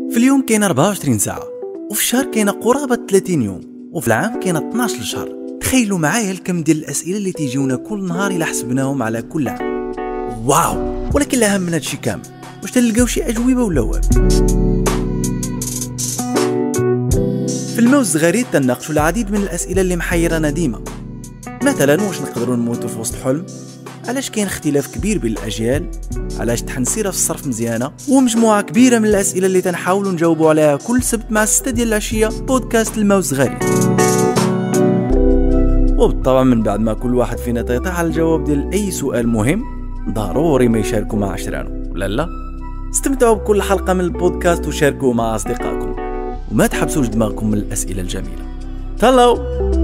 في اليوم كاين 24 ساعة، وفي الشهر كاين قرابة 30 يوم، وفي العام كاين 12 شهر. تخيلوا معايا الكم ديال الأسئلة اللي تيجيونا كل نهار إلا حسبناهم على كل عام. واو! ولكن الأهم من هادشي كامل، واش تلقاو شي أجوبة ولا والو؟ في الموز غريب تناقشوا العديد من الأسئلة اللي محيرنا ديما. مثلا، واش نقدروا نموتوا في وسط حلم؟ علاش كاين اختلاف كبير بين الأجيال؟ علاش تحنسيره في الصرف مزيانه؟ ومجموعه كبيره من الاسئله اللي تنحاولوا نجاوبوا عليها كل سبت مع 6 ديال العشيه بودكاست الموز غريب. وبالطبع من بعد ما كل واحد فينا تيطيح على الجواب ديال اي سؤال مهم، ضروري ما يشاركوا مع عشرانه ولا لا. استمتعوا بكل حلقه من البودكاست وشاركوه مع اصدقائكم، وما تحبسوش دماغكم من الاسئله الجميله. تهلاو.